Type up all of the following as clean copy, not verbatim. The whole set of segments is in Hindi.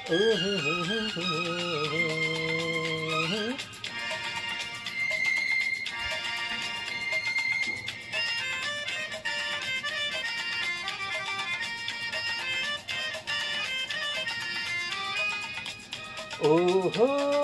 ओहो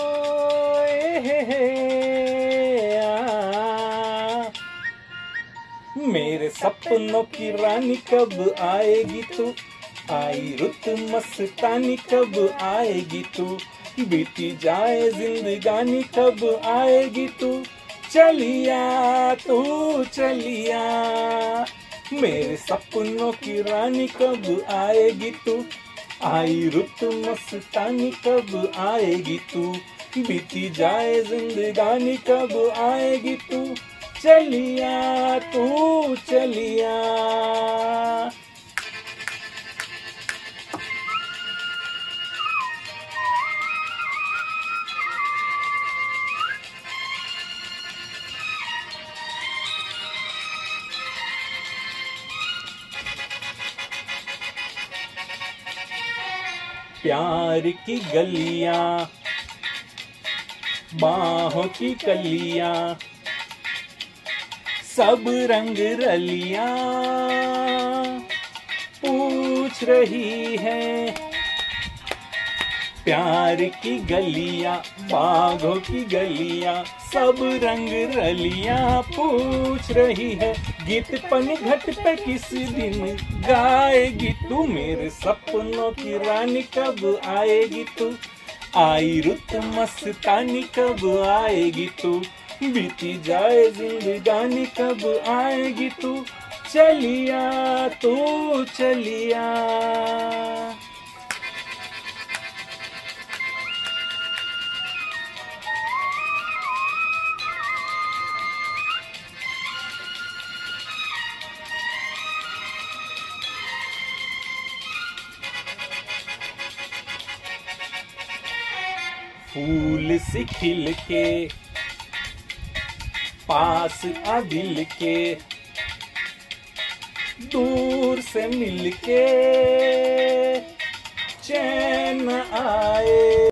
मेरे सपनों की रानी कब आएगी तू, आई रुत मस्तानी कब आएगी तू, बीती जाए जिंदगानी कब आएगी तू, चलिया तू चलिया। मेरे सपनों की रानी कब आएगी तू, आई रुत मस्तानी कब आएगी तू, बीती जाए जिंदगानी कब आएगी तू, चलिया तू चलिया। प्यार की गलियां बाहों की कलियां सब रंग रलियां पूछ रही है, प्यार की गलियां बागों की गलियां सब रंग रलियां पूछ रही है, गीत पनघट पे किस दिन गाएगी तू, मेरे सपनों की रानी कब आएगी तू, आई रुत मस्तानी कब आएगी तू, बीती जाए जिंदगानी कब आएगी तू, चलिया तू चलिया। फूल सी खिल के पास आ दिल के, दूर से मिल के चैन आए।